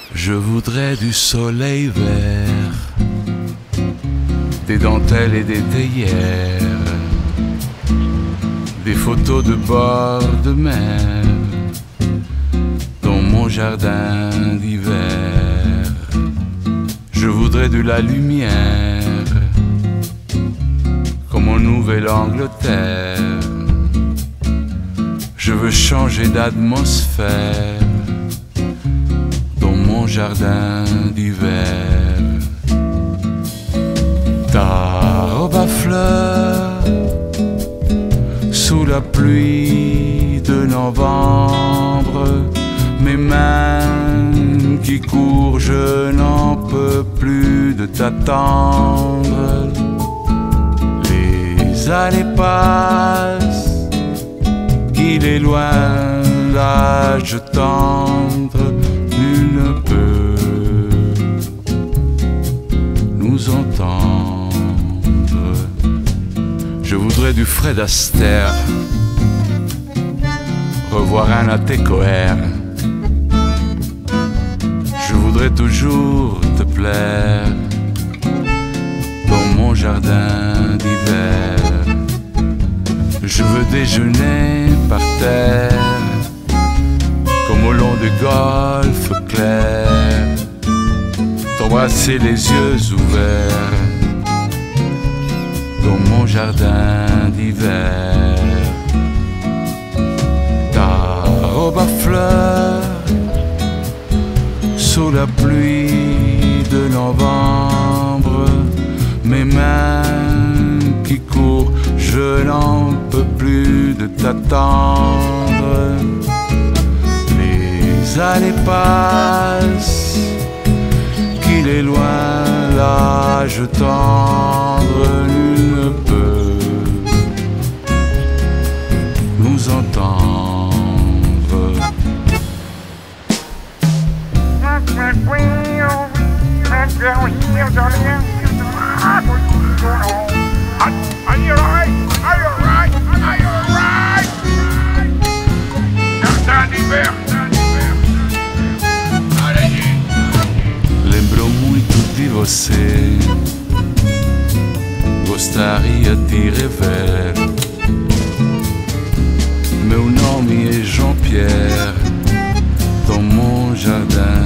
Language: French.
Je voudrais du soleil vert, des dentelles et des théières, des photos de bord de mer dans mon jardin d'hiver. Je voudrais de la lumière comme en Nouvelle-Angleterre. Je veux changer d'atmosphère dans mon jardin d'hiver. Ta robe à fleurs sous la pluie de novembre, mes mains qui courent, je n'en peux plus de t'attendre. Les années passent, il est loin l'âge tendre, nul ne peut nous entendre. Je voudrais du Fred Astaire, revoir un Atecoère. Je voudrais toujours te plaire dans mon jardin d'hiver. Je veux déjeuner par terre comme au long du golfe clair, t'embrasser les yeux ouverts dans mon jardin d'hiver. Ta robe à fleurs sous la pluie de novembre, mes mains qui courent, je n'en peux plus de t'attendre. Les années passent, qu'il est loin l'âge tendre, nul ne peut nous entendre. Are you alright? Are you alright? Are you alright? Jardin d'hiver. Lembro muito de você, gostaria de rever. Meu nome é Jean-Pierre, dans mon jardin